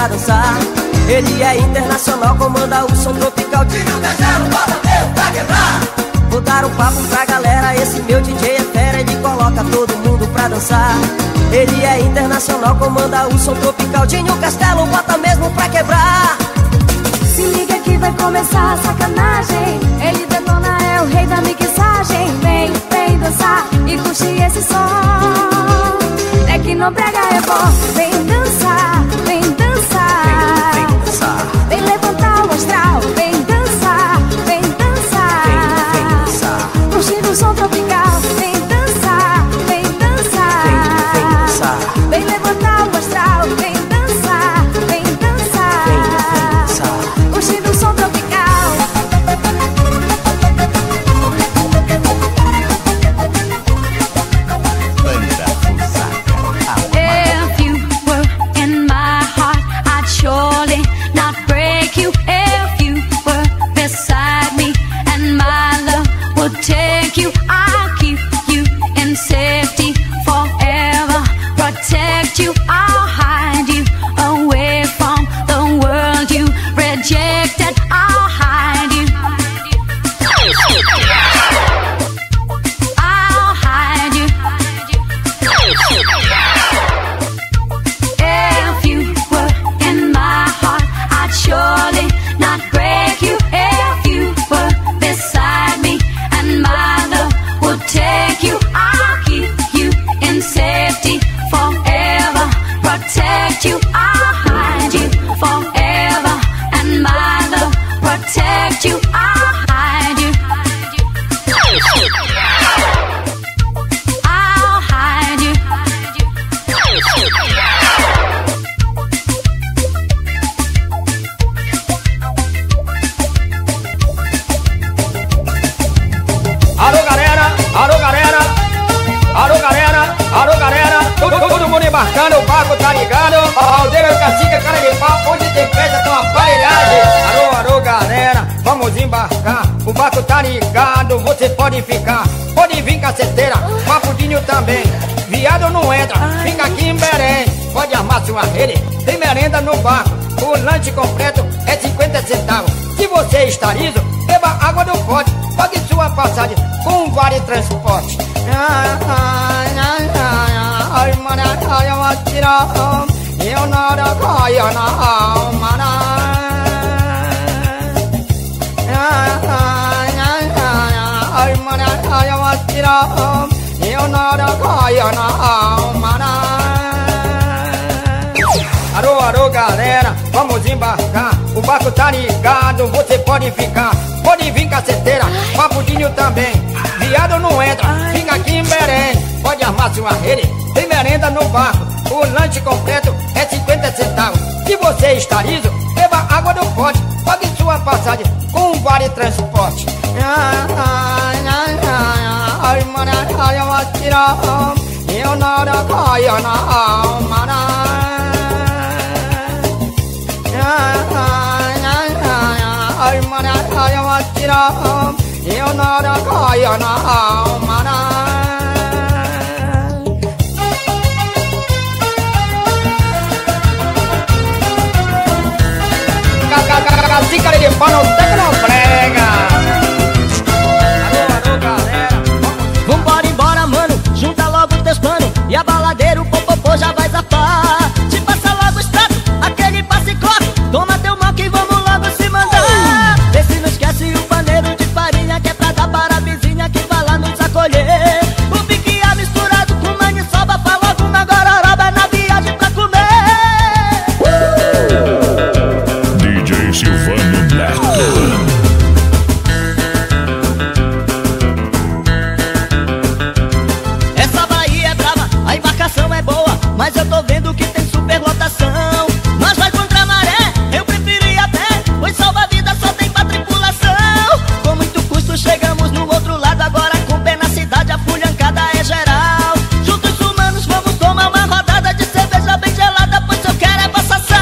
pra dançar. Ele é internacional, comanda o som tropical. Tira o castelo, bota meu pra quebrar. Vou dar um papo pra galera, esse meu DJ é fera, ele coloca todo mundo pra dançar. Ele é internacional, comanda o som tropical. Dinho Castelo, bota mesmo pra quebrar. Se liga que vai começar a sacanagem. Ele detona, é o rei da mixagem. Vem, vem dançar e curtir esse som. É que não pega, é bom. Vem dançar, vem dançar. Vem dançar. Vem levantar o astral. Vem dançar, vem dançar. Vem dançar. Curtir o som tropical. Vem dançar, vem dançar. Vem dançar. Vem levantar o astral. Vem dançar, vem dançar. Vem dançar. Curtindo o som tropical. If you were in my heart, I'd surely not break you. If you were beside me and my love would take you, I'll keep you in safety forever, protect you, I'll hide you away from the world you rejected, I'll hide you. I'll hide you. If you were in my heart, I'd surely not break you. If you were beside me and my love would take you, I'll keep you in safety forever, protect you, I'll hide you forever, and my love protect you, I'll hide you. I'll hide you. Alô galera, alô galera, alô galera, alô galera. Todo mundo embarcando, o barco tá ligado. Aldeira, cacique, cara de pau, onde tem festa com aparelhagem. Alô, alô galera, vamos embarcar. O barco tá ligado, você pode ficar. Pode vir caceteira, papudinho também. Viado não entra, fica aqui em Belém. Pode armar sua rede, tem merenda no barco. O lanche completo é 50 centavos. Se você está liso, beba água do pote. Pague sua passagem com vale transporte. Ai, mano, eu vou tirar. Eu não caio na alma. Ai, mano, eu vou tirar. Eu não caio na alma. Alô, alô galera, vamos embarcar. O barco tá ligado, você pode ficar. Pode vir caceteira, papudinho também. Viado não entra, fica aqui em Belém. Pode armar sua rede, tem merenda no barco. O lanche completo é 50 centavos. Se você está liso, beba água do pote. Pague sua passagem com vale transporte. Ai, mano, eu vou tirar. Eu não caio na alma. Ai, mano, eu vou tirar. Eu não caio na alma. Cacique de pau, não tem que não prega. Alô, alô, galera. Vambora embora, mano, junta logo teus planos. E a baladeira, o popopô já vai zapar. Te passa logo o extrato, aquele passe coque. Toma teu mal que vamos logo se mandar. Vê se não esquece o paneiro de farinha, que é pra dar para a vizinha que vai lá nos acolher. O piquiá misturado com maniçoba, pra logo uma gororoba na viagem pra comer. DJ Silvano Neto. Essa Bahia é brava, a embarcação é boa, mas eu tô vendo que tem superlotação. Nós vai contra a maré, eu prefiro ir a pé, pois salva-vida só tem pra tripulação. Com muito custo chegamos no outro lado, agora com pé na cidade a fulhancada é geral. Juntos humanos vamos tomar uma rodada de cerveja bem gelada, pois eu quero é passação.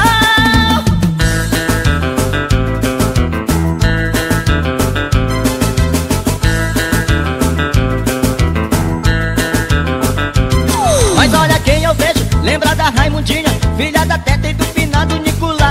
Mas olha quem eu vejo, lembra da Raimundinha, filha da Teta e do finado Nicolás.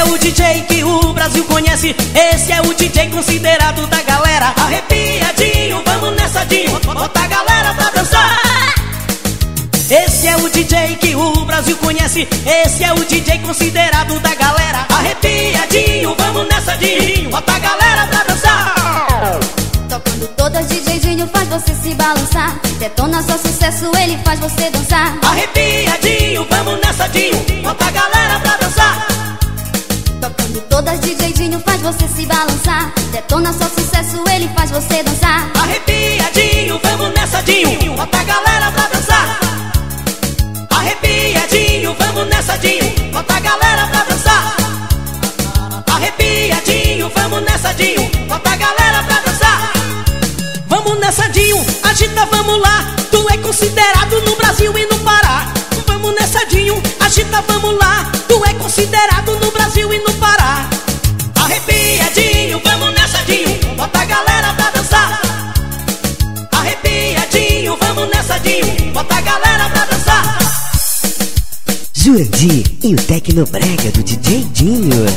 o DJ que o Brasil conhece. Esse é o DJ considerado da galera. Arrepiadinho, vamos nessa, Dinho, bota a galera pra dançar. Esse é o DJ que o Brasil conhece. Esse é o DJ considerado da galera. Arrepiadinho, vamos nessa, Dinho, bota a galera pra dançar. Tocando todas, DJ Dinho faz você se balançar. Detona só sucesso, ele faz você dançar. Arrepiadinho, vamos nessa, Dinho, bota a galera pra dançar. Tocando todas, DJ Dinho faz você se balançar. Detona só sucesso, ele faz você dançar. Arrepiadinho, vamos nessa, Dinho, bota a galera pra dançar. Arrepiadinho, vamos nessa, Dinho, bota a galera pra dançar. Arrepiadinho, vamos nessa, Dinho, bota a galera pra dançar. Vamos nessa, Dinho, agita, vamos lá. Tu é considerado no Brasil e no Pará. Vamos nessa, Dinho, agita, vamos lá. Tu é considerado no Brasil e no Pará. Arrepiadinho, vamos nessa, Dinho, bota a galera pra dançar. Arrepiadinho, vamos nessa, Dinho, bota a galera pra dançar. Jurandir e o Tecnobrega do DJ Dinho.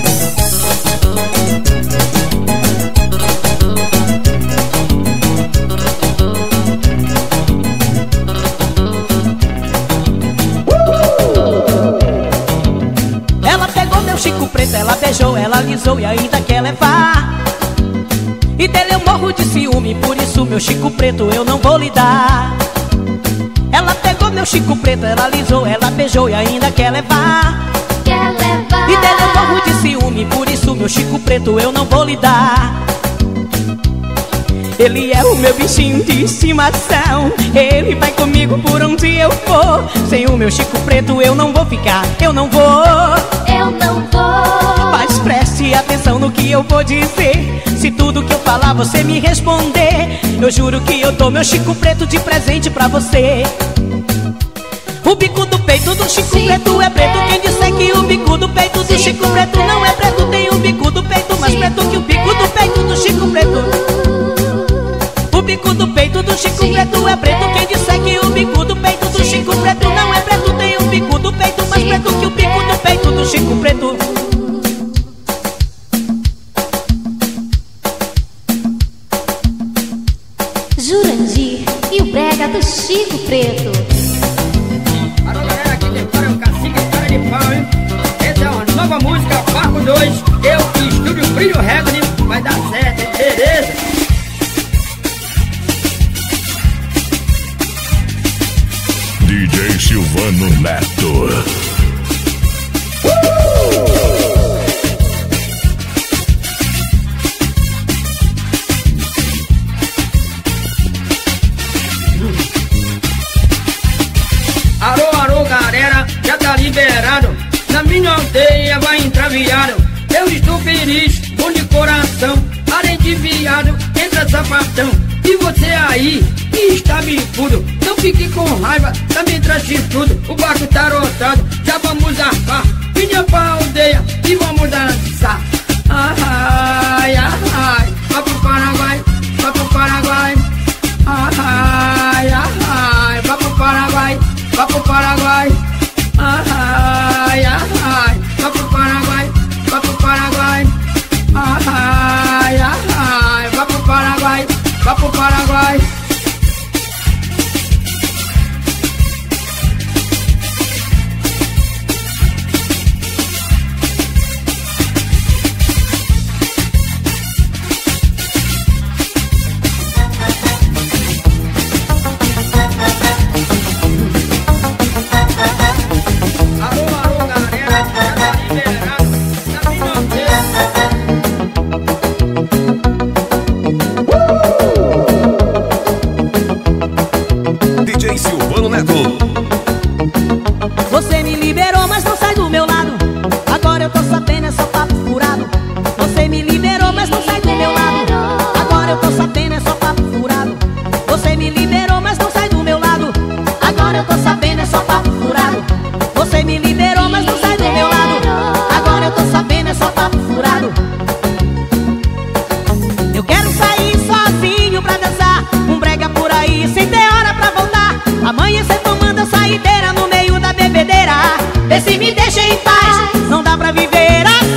Ela pegou meu Chico Preto, ela beijou, ela alisou e ainda quer levar. E dele eu morro de ciúme, por isso meu Chico Preto eu não vou lhe dar. Ela pegou meu Chico Preto, ela alisou, ela beijou e ainda quer levar. Quer levar. E dele eu morro de ciúme, por isso meu Chico Preto eu não vou lhe dar. Ele é o meu bichinho de estimação, ele vai comigo por onde eu for. Sem o meu Chico Preto eu não vou ficar, eu não vou. Eu não vou. Mas preste atenção no que eu vou dizer. Se tudo que eu falar você me responder, eu juro que eu dou meu Chico Preto de presente pra você. O bico do peito do Chico Preto é preto. Quem disser que o bico do peito do Chico Preto não é preto, tem o bico do peito mais preto que o bico do peito do Chico Preto. O bico do peito do Chico Preto é preto. Quem disser que o bico do peito do Chico Preto não é preto, tem o bico do peito mais preto que o bico do peito do Chico Preto. Jurandir e o brega do Chico Preto. Alô galera, aqui de fora é o Cacique Cara de Pau, hein? Essa é uma nova música, Parco 2. Eu e Estúdio Brilho Recorde. Vai dar certo, hein? Beleza? DJ Silvano Neto. Alô galera, já tá liberado. Na minha aldeia vai entrar viado. Eu estou feliz, bom de coração. Além de viado, entra sapatão. E você aí, que está bicudo, não fique com raiva, também traz tudo. O barco tá rotado, já vamos arpar. Vinha pra aldeia e vamos dançar. Ai, ai, ai, vai pro Paraguai, vai pro Paraguai. Ai, ai, ai, vai pro Paraguai, vai pro Paraguai. Ai, ai, ai, vai pro Paraguai, vai pro Paraguai. Ai, ai, ai, vai pro Paraguai, vai pro Paraguai. Alô galera, já tá liberado. Na minha aldeia. DJ Silvano Neto. Você me liberou, mas não sai do meu lado. Agora eu tô sabendo, é só papo furado. Você me liberou, mas não sai do meu lado. Agora eu tô sabendo, é só papo furado. Você me liberou, mas não sai do meu lado. Agora eu tô sabendo, é só papo furado. Você me liberou, mas não sai do meu lado. Agora eu tô sabendo, é só papo furado. Eu quero sair sozinho pra dançar um brega por aí, sem ter hora pra voltar. Amanhecer tomando a saideira no meio da bebedeira. Vê se me deixa em paz, não dá pra viver assim.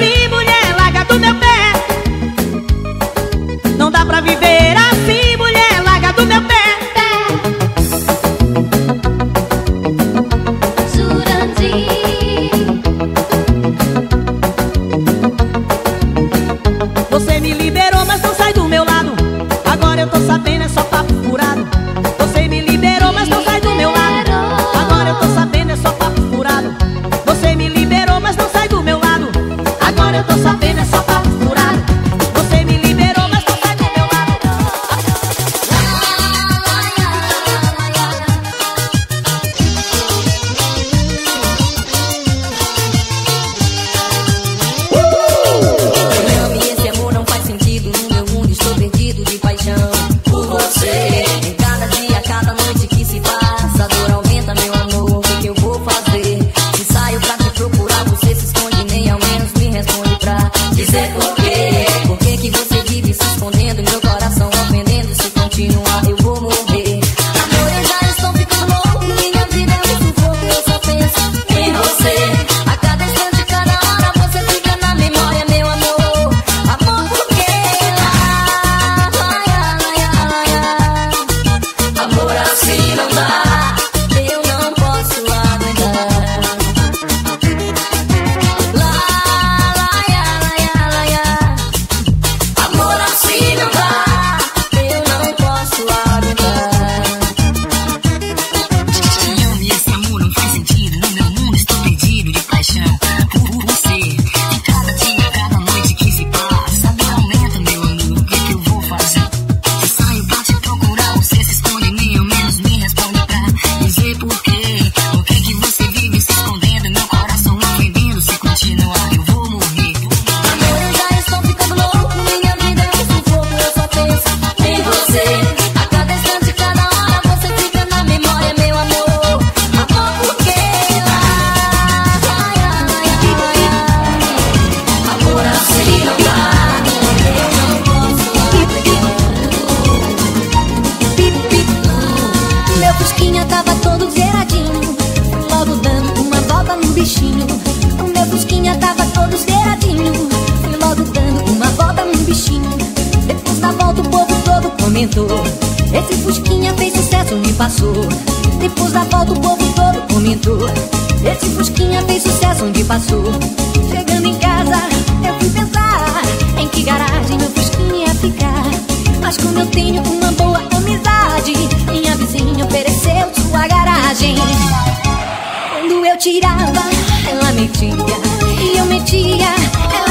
passou. Depois da volta o povo todo comentou: esse Fusquinha fez sucesso onde passou. Chegando em casa eu fui pensar em que garagem meu Fusquinha ia ficar. Mas como eu tenho uma boa amizade, minha vizinha ofereceu sua garagem. Quando eu tirava, ela metia, e eu metia, ela